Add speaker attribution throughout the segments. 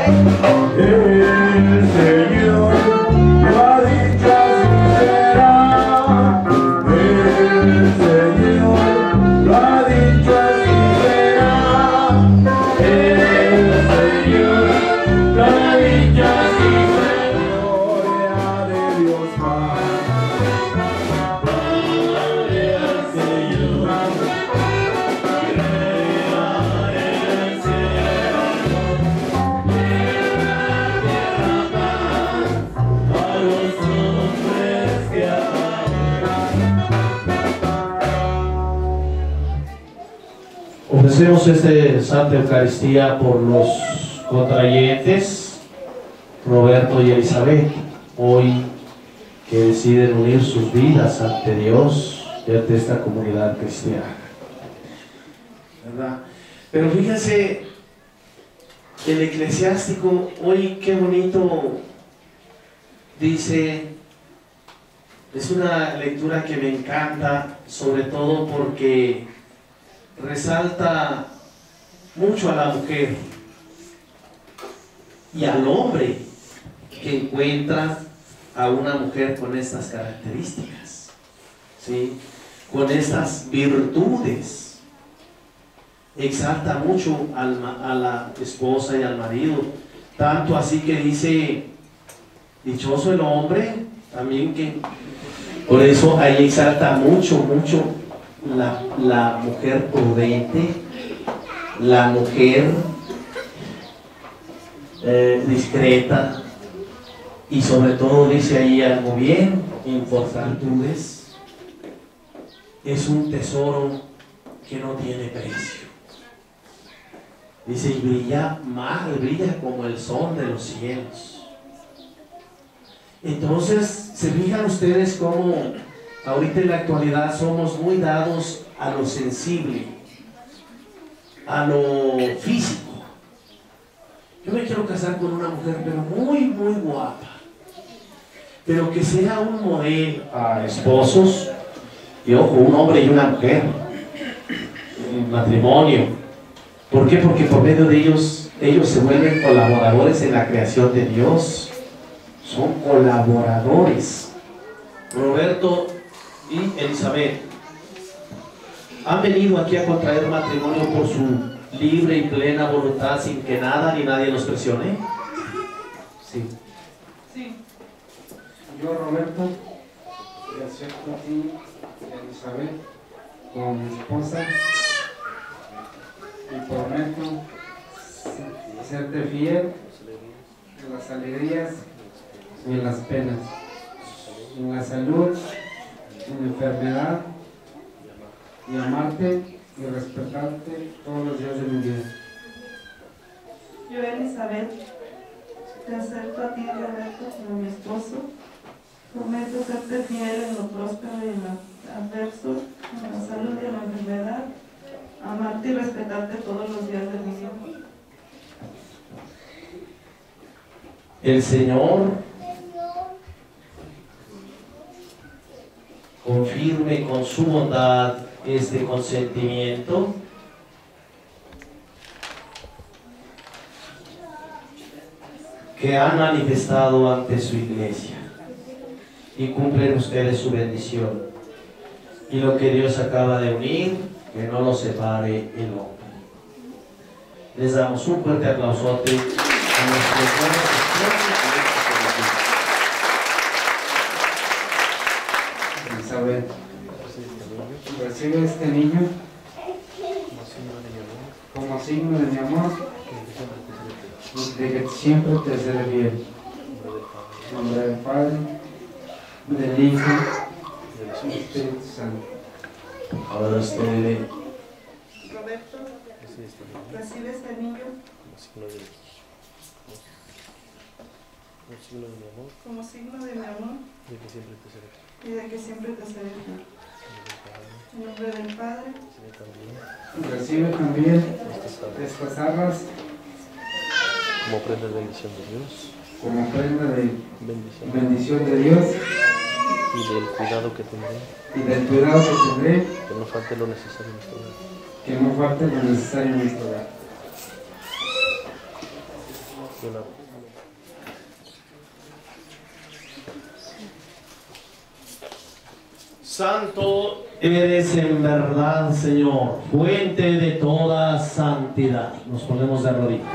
Speaker 1: Ofrecemos esta Santa Eucaristía por los contrayentes Roberto y Elizabeth, hoy que deciden unir sus vidas ante Dios y ante esta comunidad cristiana, ¿verdad? Pero fíjense, el eclesiástico hoy qué bonito dice. Es una lectura que me encanta, sobre todo porque resalta mucho a la mujer y al hombre que encuentra a una mujer con estas características, ¿sí? Con estas virtudes. Exalta mucho a la esposa y al marido, tanto así que dice: dichoso el hombre, también que por eso ahí exalta mucho la mujer prudente, la mujer discreta, y sobre todo dice ahí algo bien importante: es un tesoro que no tiene precio. Dice, y brilla como el sol de los cielos. Entonces, se fijan ustedes cómo ahorita en la actualidad somos muy dados a lo sensible, a lo físico. Yo me quiero casar con una mujer, pero muy guapa, pero que sea un modelo a esposos, y ojo, un hombre y una mujer, en matrimonio. ¿Por qué? Porque por medio de ellos se vuelven colaboradores en la creación de Dios. Son colaboradores. Roberto y Elizabeth han venido aquí a contraer matrimonio por su libre y plena voluntad, sin que nada ni nadie los presione. Sí.
Speaker 2: Sí. Yo, Roberto, te acepto a ti, Elizabeth, como mi esposa, y prometo serte fiel en las alegrías y en las penas, en la salud, en la enfermedad, y amarte y respetarte todos los días de mi vida.
Speaker 3: Yo, Elizabeth, te acepto a ti, Roberto, como mi esposo. Prometo serte fiel en lo próspero y en lo adverso, en la salud y en la enfermedad, amarte y respetarte todos los días de mi vida.
Speaker 1: El Señor confirme con su bondad este consentimiento que han manifestado ante su iglesia, y cumplen ustedes su bendición, y lo que Dios acaba de unir, que no lo separe el hombre. Les damos un fuerte aplausote a nuestros buenos esposos.
Speaker 2: Elizabeth, recibe este niño como signo de mi amor, de que siempre te seré fiel. En nombre del Padre, del Hijo, del Espíritu Santo.
Speaker 1: Ahora usted,
Speaker 3: Roberto, recibe este niño como signo de mi amor y de que siempre te seré fiel. En nombre del Padre,
Speaker 2: recibe también estas arras
Speaker 4: como prenda de bendición de Dios,
Speaker 2: como prenda de bendición de Dios,
Speaker 4: y del cuidado que tendré,
Speaker 2: que
Speaker 4: no falte lo necesario en nuestro hogar.
Speaker 2: Que no falte lo necesario en nuestro hogar.
Speaker 4: De nada.
Speaker 1: Santo eres en verdad, Señor, fuente de toda santidad. Nos ponemos de rodillas.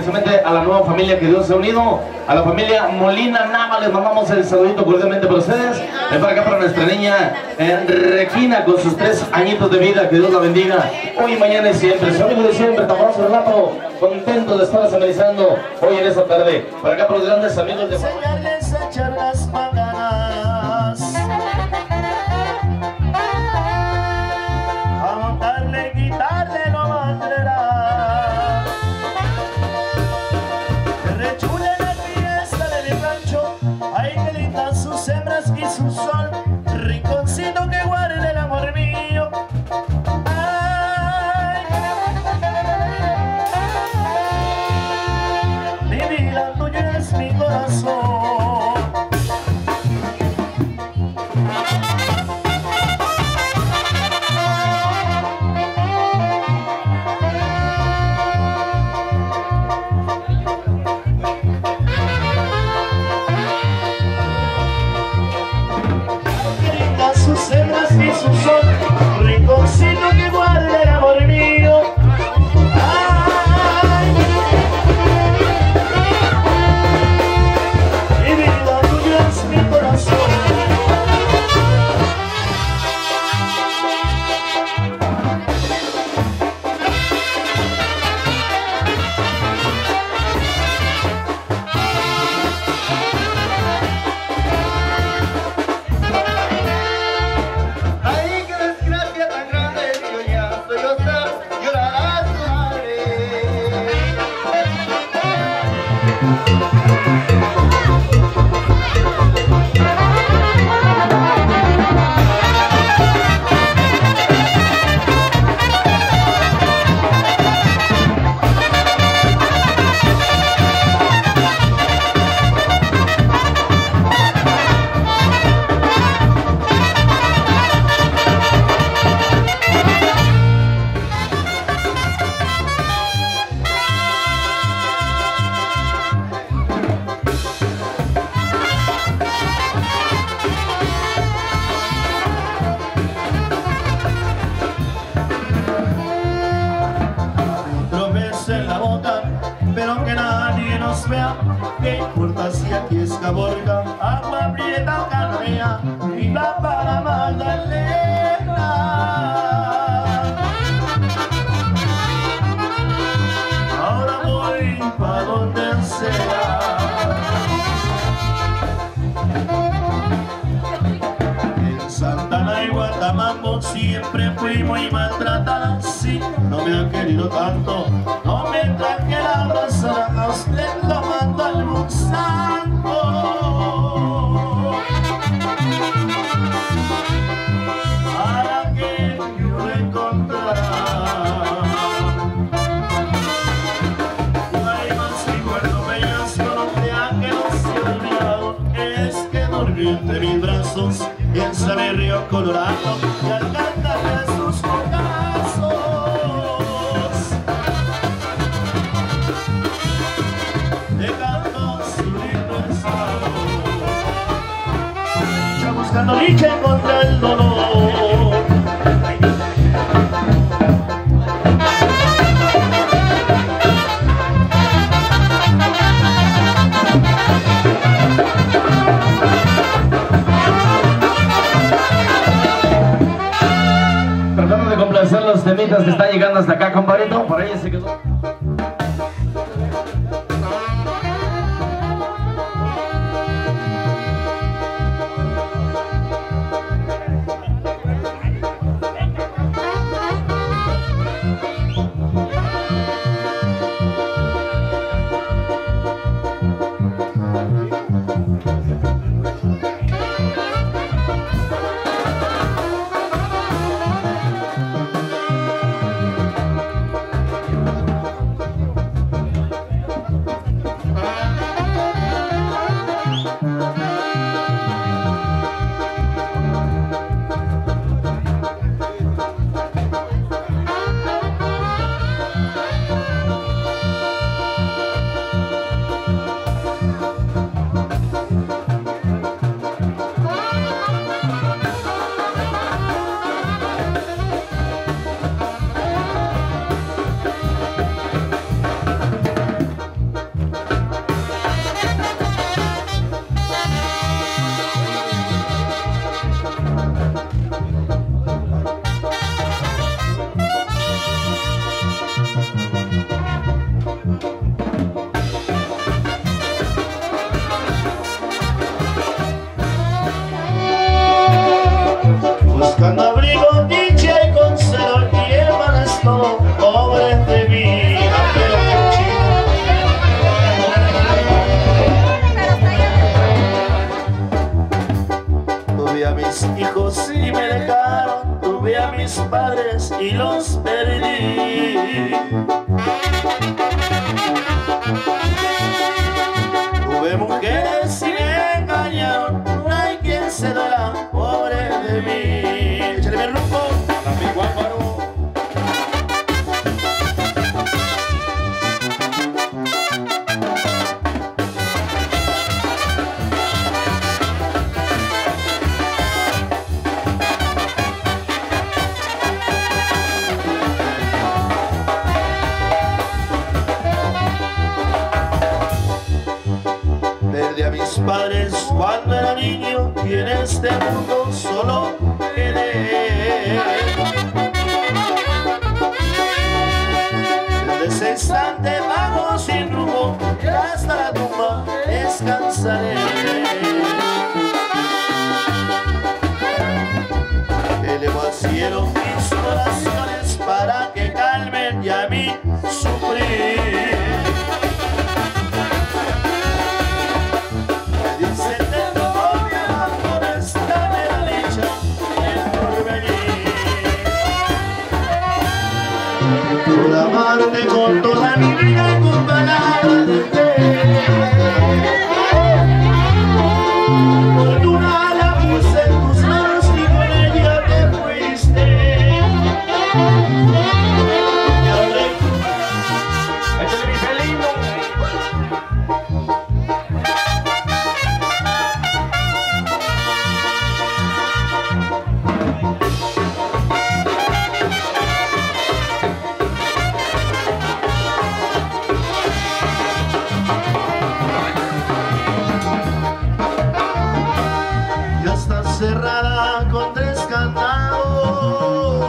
Speaker 1: precisamente a la nueva familia que Dios se ha unido, a la familia Molina Nava, les mandamos el saludito cordialmente para ustedes. Ven para acá para nuestra niña Regina con sus 3 añitos de vida, que Dios la bendiga hoy, mañana y siempre. Su amigo de siempre, Tamarazo Relato, contento de estar amenizando hoy en esta tarde. Para acá para los grandes amigos de...
Speaker 5: Enseñarles a echar las paganas, a montarle, quitarle no mandará, que rechule la fiesta de mi rancho, ahí que lindan sus hembras y su sol, rinconcito que guarde el amor mío. Ay, mi vida tuya es mi corazón. Sus hembras y su sol, rinconcito que guarde el amor mío. Ay, mi vida tuya es mi corazón. Pero que nadie nos vea, ¿qué importa si aquí es Caborca, agua prieta o canea, y la para Magdalena? Ahora voy pa' donde sea. En Santana y Guatamambo siempre fui muy maltratada, sí, no me han querido tanto, no me traje la abrazada, a usted lo mando al Monsanto. Para que yo lo encontrara. No hay más recuerdo peñasco, no te ha que no se ha olvidado, es que durmió entre mis brazos en San Río Colorado y al cantarle sus bocazos. Buscando dicha contra el dolor.
Speaker 1: Tratando de complacer los temitas que están llegando hasta acá, compadrito. Por ahí se quedó.
Speaker 5: hijos y me dejaron, tuve a mis padres y los perdí. Tuve mujeres y me engañaron, no hay quien se duela, pobre de mí. Échale mi rumbo, amigo Álvaro. Perdí a mis padres cuando era niño y en este mundo solo quedé. Desde ese instante vago sin rumbo y hasta la tumba descansaré. Elevo al cielo mis oraciones para que calmen ya mi sufrir. Por amarte con toda mi vida, con palabras de fe. Con una la puse en tus manos y con ella te fuiste. Y ahora échale mi felino. Cerrada con 3 candados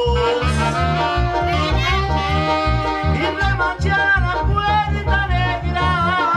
Speaker 5: y remachada la puerta negra.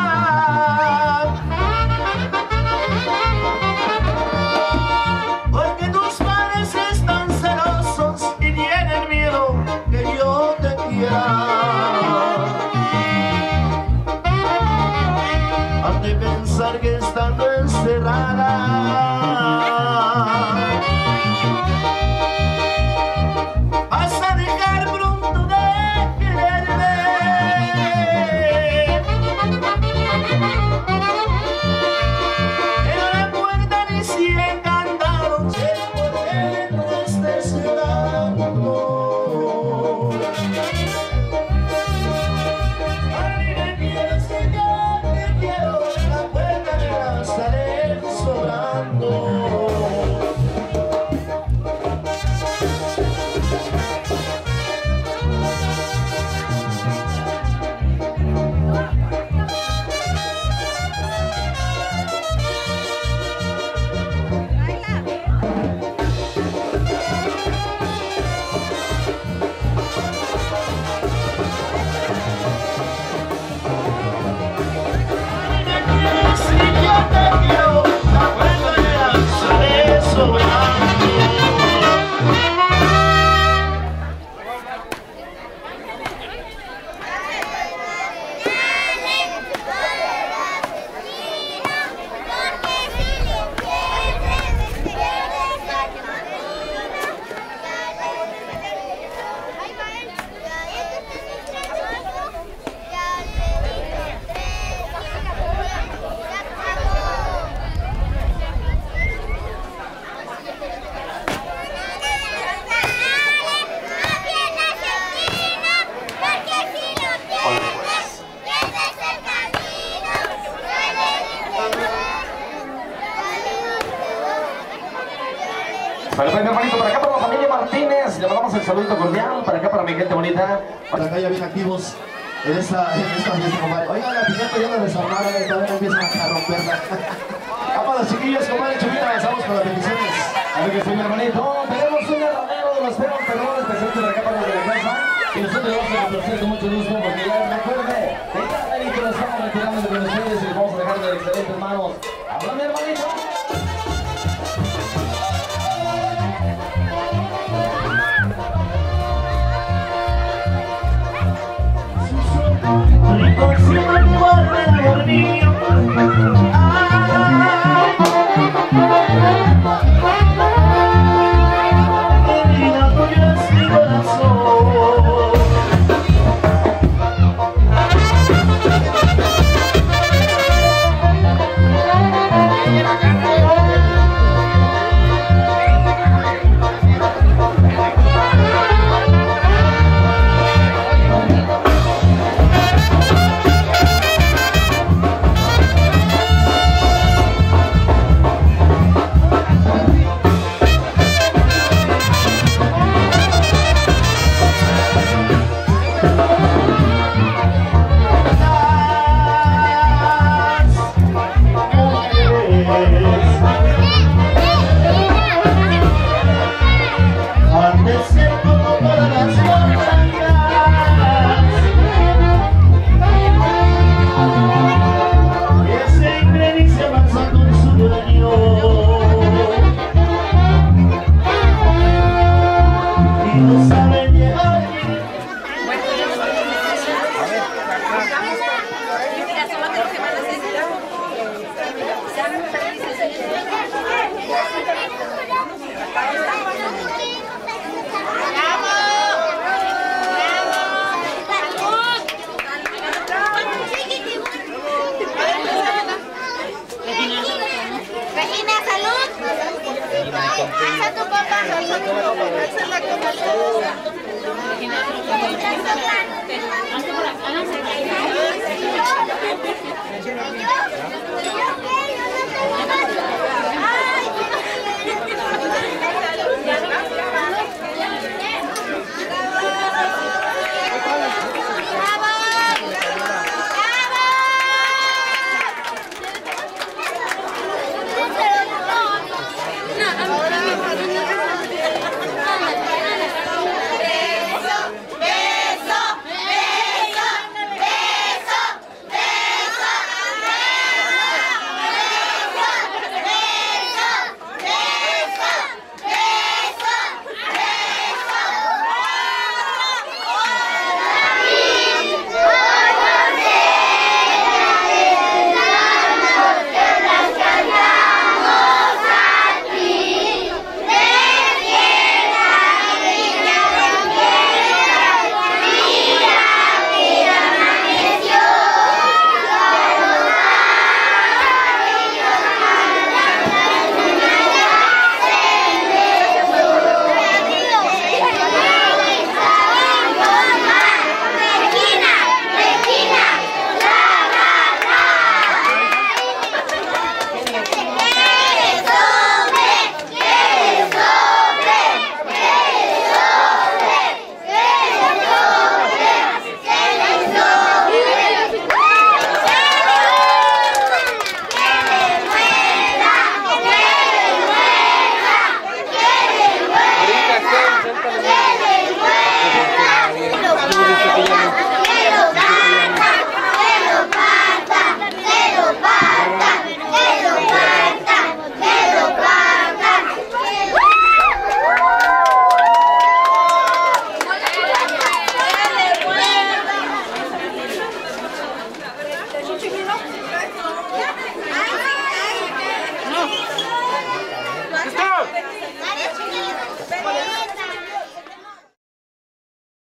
Speaker 5: Porque tus padres están celosos y tienen miedo que yo te quiera. Han de pensar que estando encerrada vas a dejar pronto de quererme. En la puerta ni 100 candados, es porque no estés llorando. A mí me quieres que yo te quiero, la puerta me la estaré sobrando.
Speaker 6: Perfecto, hermanito, para acá para la familia Martínez, le mandamos el saludo cordial, para acá para mi gente bonita.
Speaker 5: Para acá ya bien activos en esta fiesta, compadre. Oigan, la piñata ya la desarmaron, todavía no empiezan a romperla. Acá para los chiquillos, compadre, Chupita, avanzamos con las bendiciones.
Speaker 6: A ver que soy mi hermanito, tenemos un hermanero de los perros, perdón, presente para acá para los de la casa. Y nosotros vamos a aplaudir con mucho gusto, porque ya recuerde, que ya hermanito nos estamos retirando de ustedes y les vamos a dejar de excelentes manos. ¡Habla mi hermanito!
Speaker 5: Ay,
Speaker 7: Háganse